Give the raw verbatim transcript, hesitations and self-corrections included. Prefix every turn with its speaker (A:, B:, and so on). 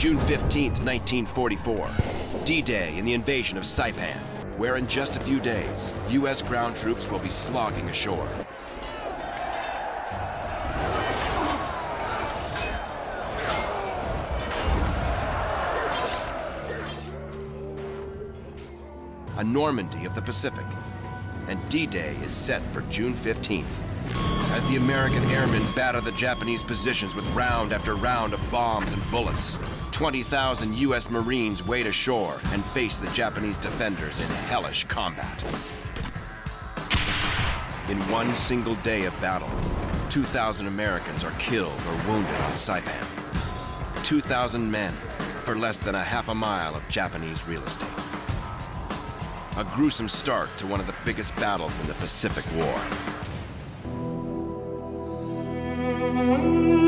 A: June fifteenth, nineteen forty-four, D-Day in the invasion of Saipan, where in just a few days, U S ground troops will be slogging ashore. A Normandy of the Pacific, and D-Day is set for June fifteenth. As the American airmen batter the Japanese positions with round after round of bombs and bullets, twenty thousand U S Marines wade ashore and face the Japanese defenders in hellish combat. In one single day of battle, two thousand Americans are killed or wounded on Saipan. two thousand men for less than a half a mile of Japanese real estate. A gruesome start to one of the biggest battles in the Pacific War.